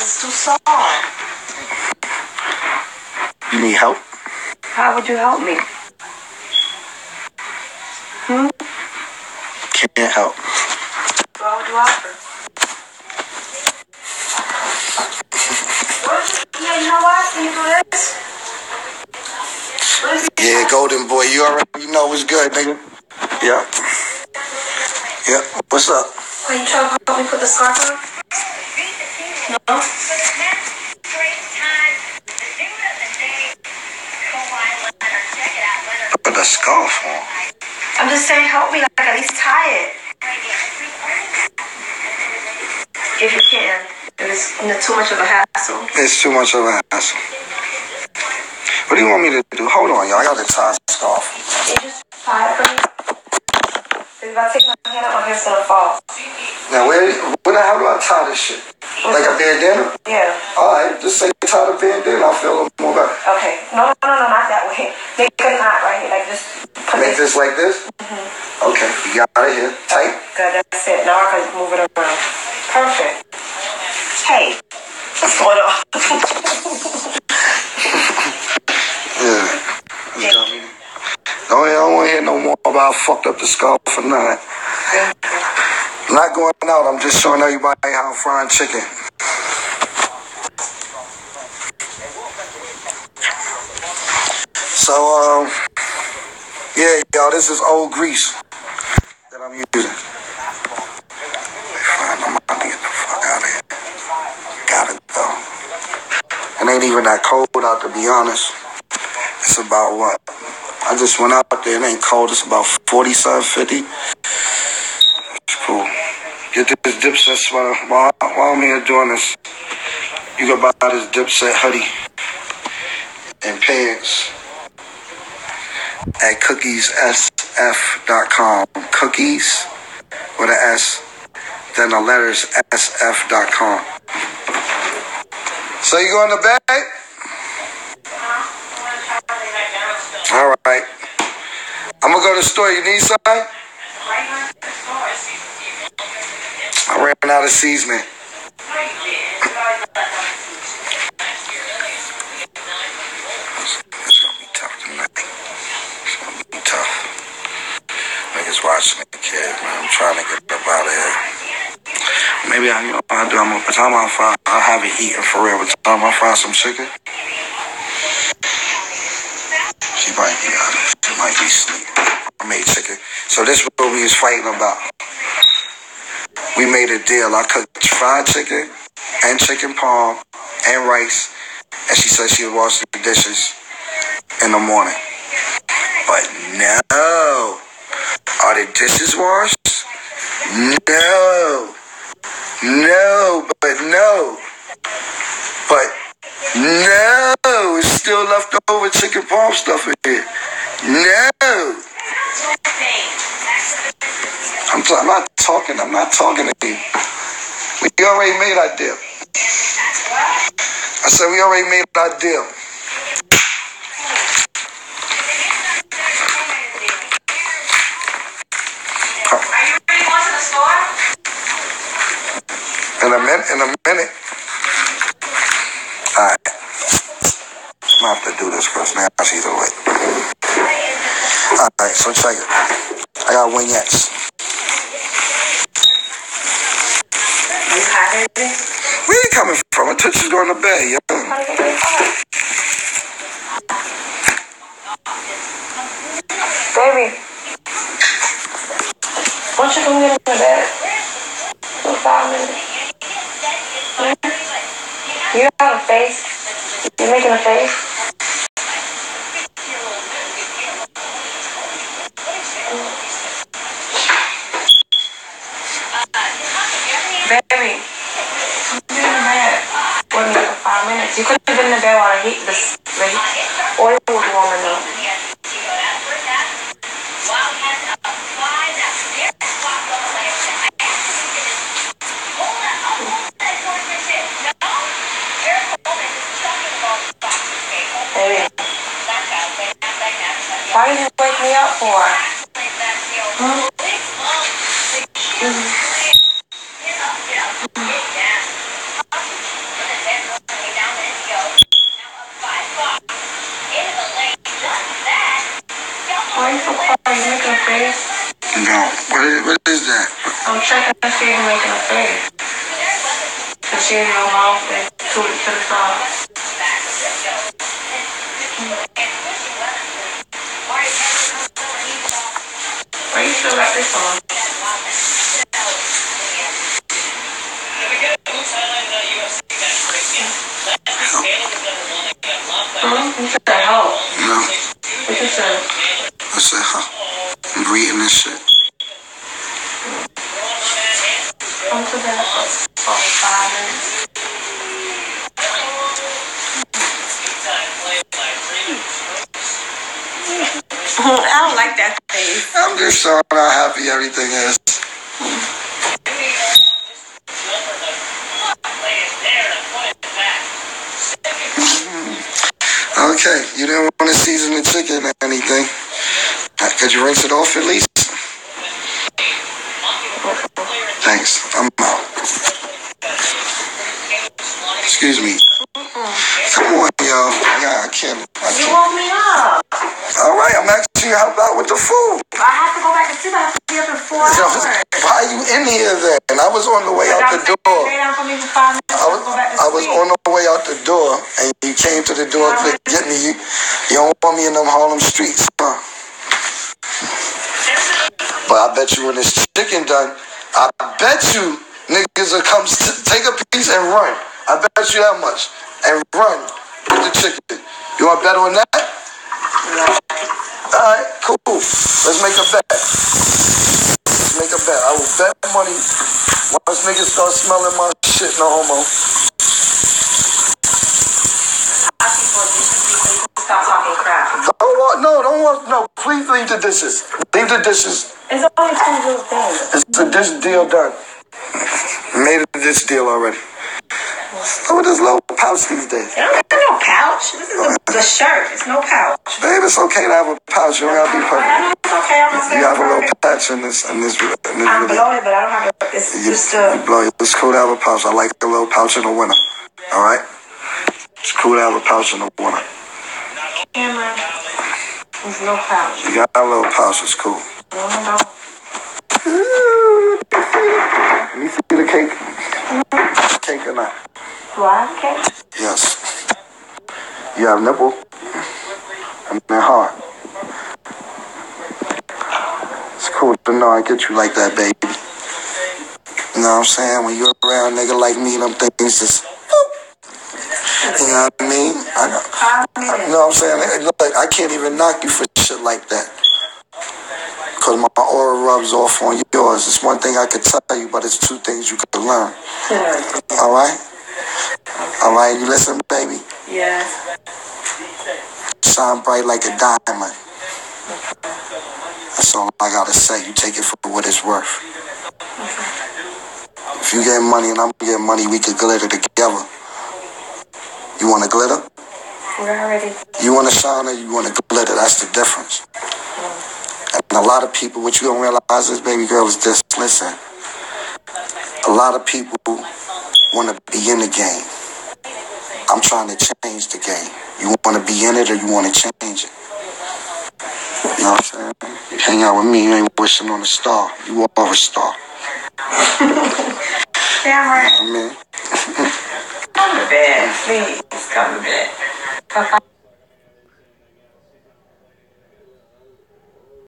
It's too soft. You need help? How would you help me? Can't help. What would you offer? Yeah, you know what? Can you do this? Yeah, Golden Boy, you already know what's good, nigga. Yeah. Yeah. What's up? Are you trying to help me put the scarf on? No. Put the scarf on. I'm just saying, help me, like, at least tie it. If you can. If it's too much of a hassle. It's too much of a hassle. What do you want me to do? Hold on, y'all. I gotta tie the scarf. You just tie it for me. If I take my hand out, my hair's gonna fall. Now, where the hell do I tie this shit? Like a bandana? Yeah. Alright, just say tie the bandana. I'll feel a little more better. Okay. No, not that way. Make a knot right here, like this. Make this like this? Okay, you got it here. Tight? Good, that's it. Now I can move it around. Perfect. Hey, what's going on? Yeah. No, I don't want to hear no more about I fucked up the scarf or nothing. I'm not going out. I'm just showing everybody how I'm frying chicken. So, yeah, y'all, this is old grease that I'm using. Fine, I'm about to get the fuck out of here. Gotta go. It ain't even that cold out, to be honest. It's about what? I just went out there. It ain't cold. It's about 47, 50. It's cool. Get this Dipset sweater. While I'm here doing this, you can buy this Dipset hoodie and pants at cookiessf.com. Cookies with an S, then the letters sf.com. So you going to bed? All right. I'm going to go to the store. You need something? I ran out of seasoning. It's going to be tough tonight. It's going to be tough. Niggas watching the kid, man. I'm trying to get up out of here. Maybe by the time I haven't eaten for real. By the time I fry some chicken, she might be honest. She might be sleeping. I made chicken. So this is what we was fighting about. We made a deal. I cooked fried chicken and chicken parm and rice. And she said she would wash the dishes in the morning. But no. Are the dishes washed? No. No. But no. It's still left over chicken parm stuff in here. No. I'm not talking to you. We already made our deal. I said we already made our deal. Are you ready to go to the store? In a minute. Alright. I'm gonna have to do this first now. She's awake. Alright, so check it. I got vignettes. You tired, baby? Where you coming from? I took you going to bed, yo. Baby, why don't you come get in the bed? For 5 minutes. You have a face. You're making a face. Baby, come get in the bed. Wasn't for 5 minutes. You couldn't have been in the bed while the oil was warming up. Baby, why did you wake me up for? the shit in your mouth and toot it to the side. Why you still got this on? You said help. No. What you said? I said, huh? I'm reading this shit. I'm to bed for 5 minutes. I don't like that face. I'm just showing how happy everything is. Okay, you didn't want to season the chicken or anything. Could you rinse it off at least? Thanks. I'm out. Excuse me. Come on, y'all. I can't. You woke me up. All right, I'm asking you to help out with the food. I have to go back to sleep. I have to be up in 4 hours. Why are you in here then? And I was on the way out the door. I was on the way out the door, and you came to the door to get me. You don't want me in them Harlem streets, huh? But I bet you when this chicken done, I bet you niggas will come take a piece and run. I bet you that much. And run with the chicken. You want to bet on that? Alright, cool. Let's make a bet. Make a bet. I will bet money once niggas start smelling my shit, no homo. Stop talking crap. No, please leave the dishes. Leave the dishes. It's only 2 little things. It's a dish deal done. Made a dish deal already. Look at this little pouch these days. It don't have no pouch. This is the shirt. It's no pouch. Babe, it's okay to have a pouch. You don't gotta be perfect. I know it's okay. I'm not saying You have a little patch in this I'm video. bloated, but I don't have a... It's just a... You blow it. It's cool to have a pouch. I like the little pouch in the winter. All right? It's cool to have a pouch in the winter. Camera. There's no pouch. You got a little pouch. It's cool. No. Let me see the cake. Cake or not? Do I have a cake? Yes. You have nipple and then heart. It's cool to know I get you like that, baby. You know what I'm saying? When you're around a nigga like me, them things just... You know what I mean? You know what I'm saying? Look, I can't even knock you for shit like that. Because my aura rubs off on yours. It's one thing I could tell you, but it's 2 things you could learn. All right? All right, you listen, baby? Yeah. Shine bright like a diamond. That's all I gotta say. You take it for what it's worth. If you get money and I'm getting money, we could glitter together. You want to glitter? We're already... You want to shine or you want to glitter? That's the difference. And a lot of people, what you don't realize is, baby girl, is this. Listen. A lot of people want to be in the game. I'm trying to change the game. You want to be in it or you want to change it? You know what I'm saying? You hang out with me, you ain't wishing on a star. You are a star. Yeah, right. You know what I mean? Come to bed, please. Come to bed.